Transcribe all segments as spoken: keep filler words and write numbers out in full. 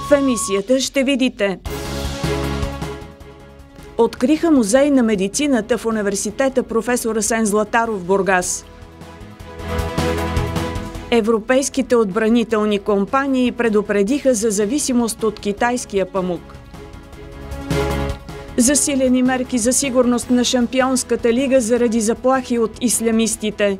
В емисията ще видите: откриха музей на медицината в университета професор Асен Златаров в Бургас. Европейските отбранителни компании предупредиха за зависимост от китайския памук. Засилени мерки за сигурност на Шампионската лига заради заплахи от ислямистите.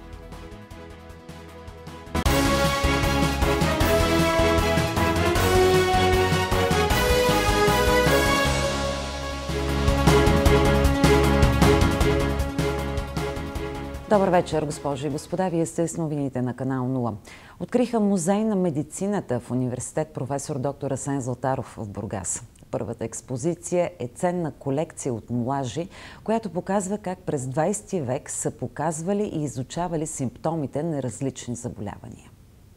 Добър вечер, госпожи и господа. Вие сте с новините на канал нула. Откриха музей на медицината в университет професор доктор Асен Златаров в Бургас. Първата експозиция е ценна колекция от мулажи, която показва как през двайсети век са показвали и изучавали симптомите на различни заболявания.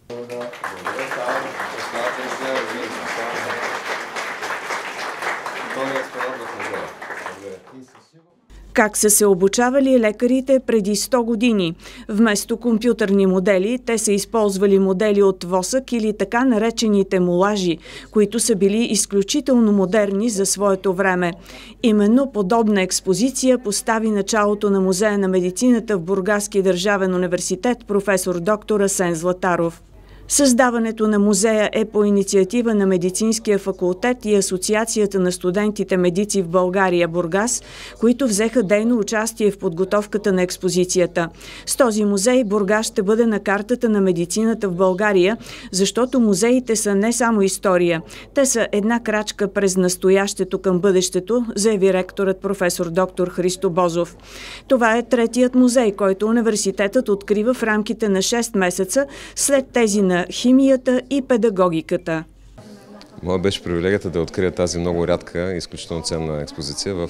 Как са се обучавали лекарите преди сто години? Вместо компютърни модели, те са използвали модели от восък или така наречените мулажи, които са били изключително модерни за своето време. Именно подобна експозиция постави началото на Музея на медицината в Бургаски държавен университет професор доктор Асен Златаров. Създаването на музея е по инициатива на Медицинския факултет и Асоциацията на студентите медици в България Бургас, които взеха дейно участие в подготовката на експозицията. С този музей Бургас ще бъде на картата на медицината в България, защото музеите са не само история. Те са една крачка през настоящето към бъдещето, заяви ректорът професор доктор Христо Бозов. Това е третият музей, който университетът открива в рамките на шест месеца след тези на химията и педагогиката. Моя беше привилегията да открия тази много рядка и изключително ценна експозиция. В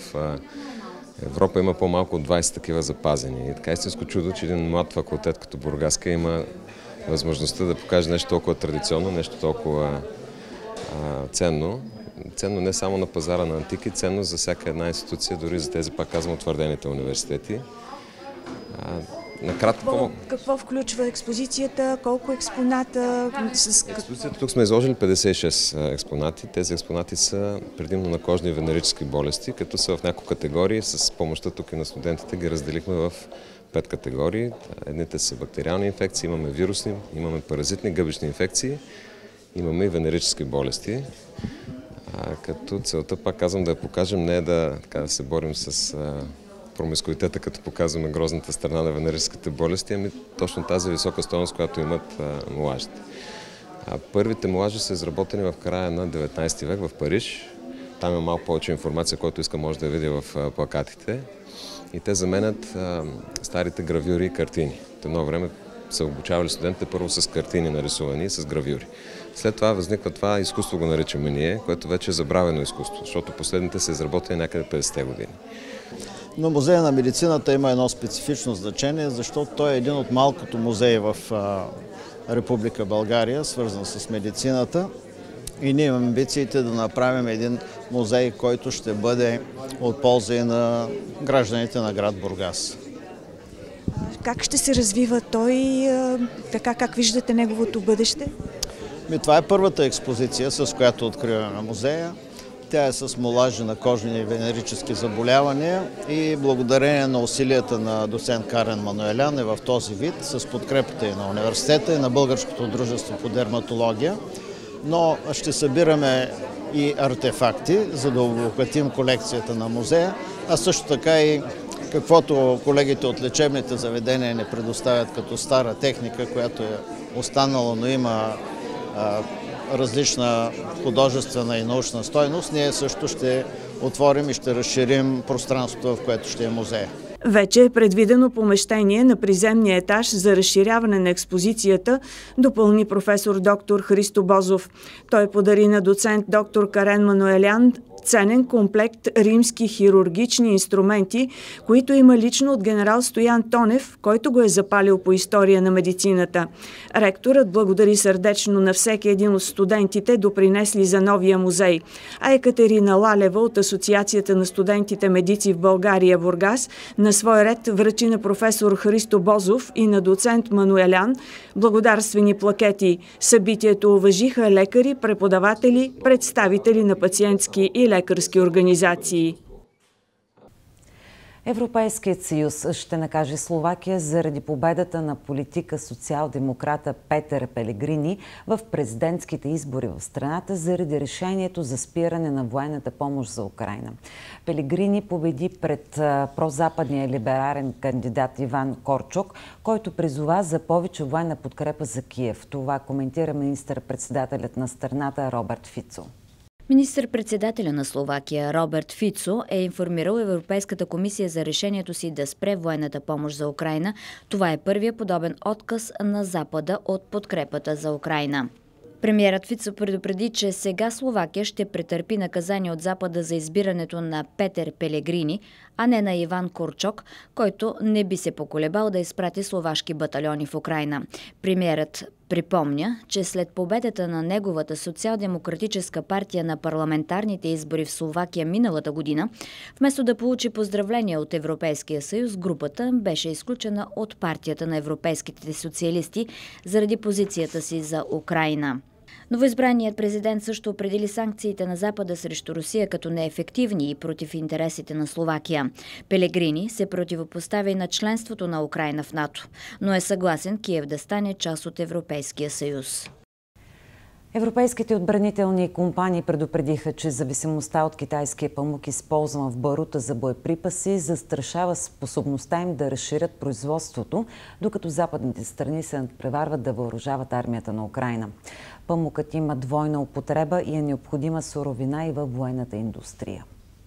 Европа има по-малко от двайсет такива запазени. И така истинско чудо, че един млад факултет като Бургаска има възможността да покаже нещо толкова традиционно, нещо толкова а, ценно. Ценно не само на пазара на антики, ценно за всяка една институция, дори за тези, пак казвам, утвърдените университети. А, Накратко, какво, какво включва експозицията? Колко експоната? Експозицията тук сме изложили петдесет и шест експонати. Тези експонати са предимно на кожни и венерически болести, като са в няколко категории. С помощта тук и на студентите ги разделихме в пет категории. Едните са бактериални инфекции, имаме вирусни, имаме паразитни гъбични инфекции, имаме и венерически болести. А, като целта, пак казвам, да я покажем, не е да, така, да се борим с промискуитета, като показваме грозната страна на венерическите болести, ами точно тази висока стойност, която имат а, мулажите. А първите мулажи са изработени в края на деветнайсети век в Париж. Там има малко повече информация, който иска може да я види в а, плакатите. И те заменят а, старите гравюри и картини. В едно време са обучавали студентите първо с картини нарисувани и с гравюри. След това възниква това изкуство, го наричаме ние, което вече е забравено изкуство, защото последните са изработени някъде петдесетте години. Но Музея на медицината има едно специфично значение, защото той е един от малкото музеи в Република България, свързан с медицината. И ние имаме амбициите да направим един музей, който ще бъде от полза и на гражданите на град Бургас. Как ще се развива той, така как виждате неговото бъдеще? Това е първата експозиция, с която откриваме музея. Тя е с мулажи на кожни и венерически заболявания и благодарение на усилията на доцент Карен Мануелян е в този вид, с подкрепата и на университета и на Българското дружество по дерматология. Но ще събираме и артефакти, за да обогатим колекцията на музея, а също така и каквото колегите от лечебните заведения не предоставят като стара техника, която е останала, но има а, различна художествена и научна стойност, ние също ще отворим и ще разширим пространството, в което ще е музея. Вече е предвидено помещение на приземния етаж за разширяване на експозицията, допълни професор доктор Христо Бозов. Той подари на доцент доктор Карен Мануелян ценен комплект римски хирургични инструменти, които има лично от генерал Стоян Тонев, който го е запалил по история на медицината. Ректорът благодари сърдечно на всеки един от студентите, допринесли за новия музей. А Екатерина Лалева от Асоциацията на студентите медици в България Бургас на свой ред връчи на професор Христо Бозов и на доцент Мануелян благодарствени плакети. Събитието уважиха лекари, преподаватели, представители на пациентски и лекарски организации. Европейският съюз ще накаже Словакия заради победата на политика социал-демократа Петър Пелегрини в президентските избори в страната заради решението за спиране на военната помощ за Украйна. Пелегрини победи пред прозападния либерален кандидат Иван Корчок, който призова за повече военна подкрепа за Киев. Това коментира министър-председателят на страната Роберт Фицо. Министър-председателя на Словакия Роберт Фицо е информирал Европейската комисия за решението си да спре военната помощ за Украйна. Това е първият подобен отказ на Запада от подкрепата за Украйна. Премиерът Фицо предупреди, че сега Словакия ще претърпи наказание от Запада за избирането на Петър Пелегрини, а не на Иван Корчок, който не би се поколебал да изпрати словашки батальони в Украйна. Премиерът припомня, че след победата на неговата социал-демократическа партия на парламентарните избори в Словакия миналата година, вместо да получи поздравления от Европейския съюз, групата беше изключена от партията на европейските социалисти заради позицията си за Украйна. Новоизбраният президент също определи санкциите на Запада срещу Русия като неефективни и против интересите на Словакия. Пелегрини се противопоставя и на членството на Украйна в НАТО, но е съгласен Киев да стане част от Европейския съюз. Европейските отбранителни компании предупредиха, че зависимостта от китайския памук, използван в барута за боеприпаси, застрашава способността им да разширят производството, докато западните страни се надпреварват да въоръжават армията на Украйна. Памукът има двойна употреба и е необходима суровина и във военната индустрия.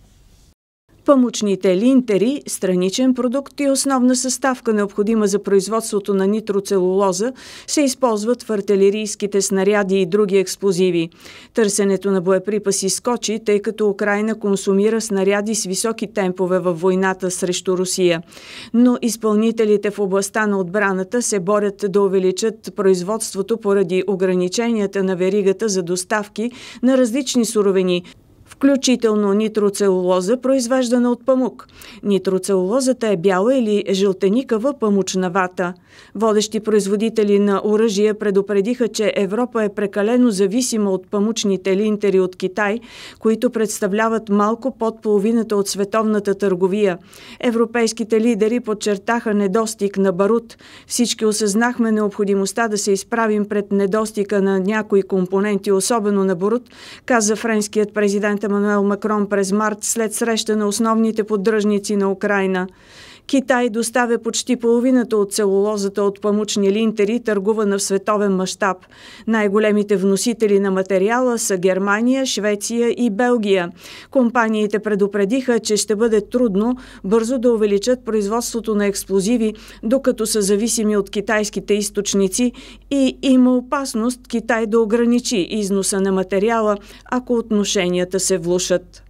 Памучните линтери, страничен продукт и основна съставка, необходима за производството на нитроцелулоза, се използват в артилерийските снаряди и други експлозиви. Търсенето на боеприпаси скочи, тъй като Украйна консумира снаряди с високи темпове във войната срещу Русия. Но изпълнителите в областта на отбраната се борят да увеличат производството поради ограниченията на веригата за доставки на различни суровини, включително нитроцелулоза, произвеждана от памук. Нитроцелулозата е бяла или жълтеникава памучна вата. Водещи производители на оръжия предупредиха, че Европа е прекалено зависима от памучните линтери от Китай, които представляват малко под половината от световната търговия. Европейските лидери подчертаха недостиг на барут. Всички осъзнахме необходимостта да се изправим пред недостига на някои компоненти, особено на барут, каза френският президент Емануел Макрон през март след среща на основните поддръжници на Украйна. Китай доставя почти половината от целулозата от памучни линтери, търгувана в световен мащаб. Най-големите вносители на материала са Германия, Швеция и Белгия. Компаниите предупредиха, че ще бъде трудно бързо да увеличат производството на експлозиви, докато са зависими от китайските източници, и има опасност Китай да ограничи износа на материала, ако отношенията се влошат.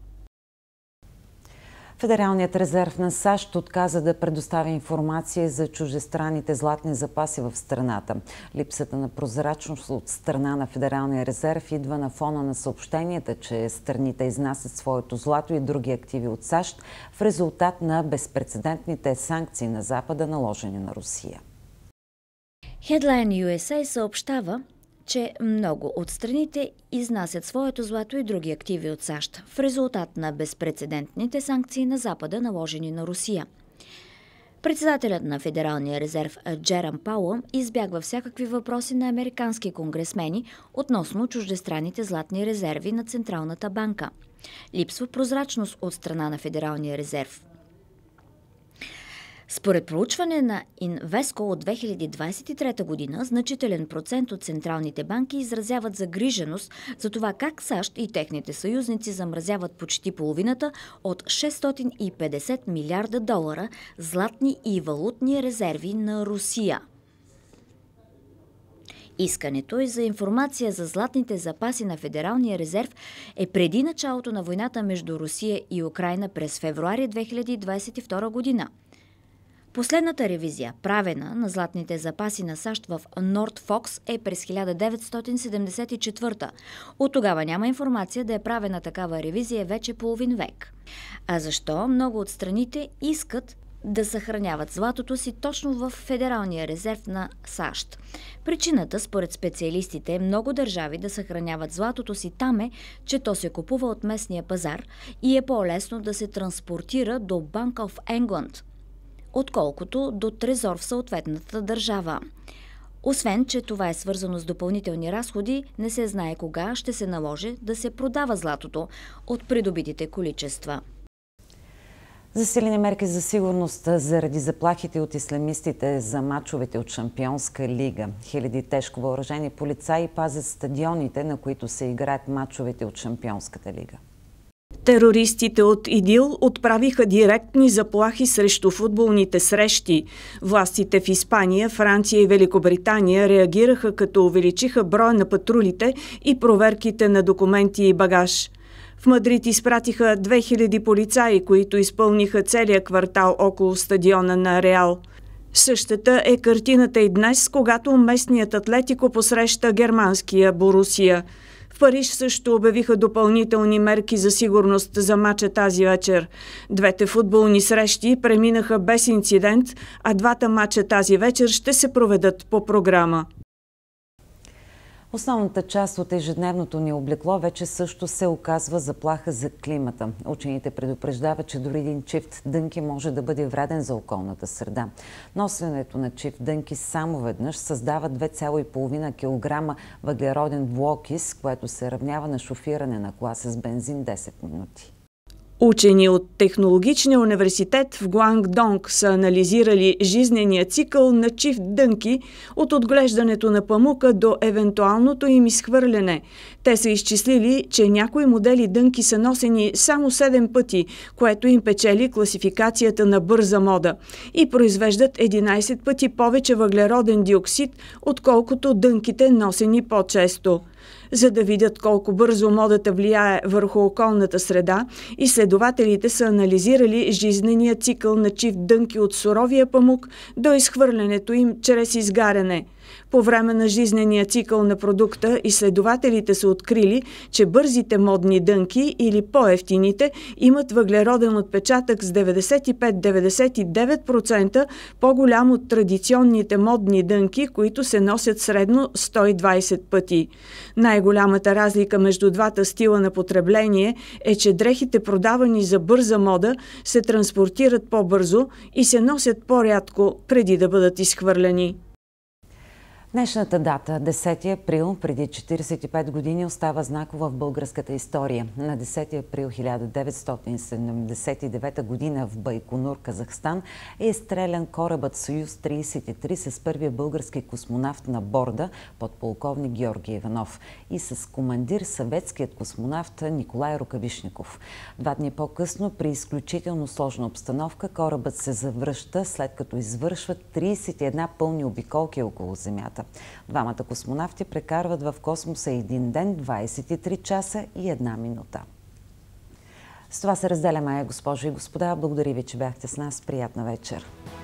Федералният резерв на САЩ отказа да предоставя информация за чуждестранните златни запаси в страната. Липсата на прозрачност от страна на Федералния резерв идва на фона на съобщенията, че страните изнасят своето злато и други активи от САЩ в резултат на безпрецедентните санкции на Запада, наложени на Русия. Headline ю ес ей съобщава, че много от страните изнасят своето злато и други активи от САЩ в резултат на безпрецедентните санкции на Запада, наложени на Русия. Председателят на Федералния резерв Джером Пауъл избягва всякакви въпроси на американски конгресмени относно чуждестранните златни резерви на Централната банка. Липсва прозрачност от страна на Федералния резерв. Според проучване на Инвеско от две хиляди двадесет и трета година, значителен процент от централните банки изразяват загриженост за това как САЩ и техните съюзници замразяват почти половината от шестстотин и петдесет милиарда долара златни и валутни резерви на Русия. Искането и за информация за златните запаси на Федералния резерв е преди началото на войната между Русия и Украйна през февруари две хиляди двадесет и втора година. Последната ревизия, правена на златните запаси на САЩ в Нордфокс, е през хиляда деветстотин седемдесет и четвърта. От тогава няма информация да е правена такава ревизия вече половин век. А защо много от страните искат да съхраняват златото си точно в Федералния резерв на САЩ? Причината, според специалистите, много държави да съхраняват златото си там е, че то се купува от местния пазар и е по-лесно да се транспортира до Bank of England, отколкото до трезор в съответната държава. Освен, че това е свързано с допълнителни разходи, не се знае кога ще се наложи да се продава златото от придобитите количества. Засилени мерки за сигурност заради заплахите от ислямистите за мачовете от Шампионска лига. Хиляди тежко въоръжени полицаи пазят стадионите, на които се играят мачовете от Шампионската лига. Терористите от ИДИЛ отправиха директни заплахи срещу футболните срещи. Властите в Испания, Франция и Великобритания реагираха, като увеличиха броя на патрулите и проверките на документи и багаж. В Мадрид изпратиха две хиляди полицаи, които изпълниха целия квартал около стадиона на Реал. Същата е картината и днес, когато местният Атлетико посреща германския Борусия. В Париж също обявиха допълнителни мерки за сигурност за мача тази вечер. Двете футболни срещи преминаха без инцидент, а двата мача тази вечер ще се проведат по програма. Основната част от ежедневното ни облекло вече също се оказва заплаха за климата. Учените предупреждават, че дори един чифт дънки може да бъде вреден за околната среда. Носенето на чифт дънки само веднъж създава две цяло и половина килограма въглероден двуокис, което се равнява на шофиране на кола с бензин десет минути. Учени от Технологичния университет в Гуангдонг са анализирали жизнения цикъл на чифт дънки от отглеждането на памука до евентуалното им изхвърляне. Те са изчислили, че някои модели дънки са носени само седем пъти, което им печели класификацията на бърза мода, и произвеждат единадесет пъти повече въглероден диоксид, отколкото дънките носени по-често. За да видят колко бързо модата влияе върху околната среда, изследователите са анализирали жизнения цикъл на чифт дънки от суровия памук до изхвърлянето им чрез изгаряне. По време на жизнения цикъл на продукта изследователите са открили, че бързите модни дънки или по-евтините имат въглероден отпечатък с деветдесет и пет до деветдесет и девет процента по-голям от традиционните модни дънки, които се носят средно сто и двадесет пъти. Най-голямата разлика между двата стила на потребление е, че дрехите, продавани за бърза мода, се транспортират по-бързо и се носят по-рядко преди да бъдат изхвърляни. Днешната дата, десети април, преди четиридесет и пет години, остава знакова в българската история. На десети април хиляда деветстотин седемдесет и девета година в Байконур, Казахстан, е изстрелян корабът Союз тридесет и три с първия български космонавт на борда, подполковник Георги Иванов, и с командир съветският космонавт Николай Рукавишников. Два дни по-късно, при изключително сложна обстановка, корабът се завръща, след като извършва тридесет и една пълни обиколки около Земята. Двамата космонавти прекарват в космоса един ден, двадесет и три часа и една минута. С това се разделяме, госпожи и господа. Благодаря ви, че бяхте с нас. Приятна вечер!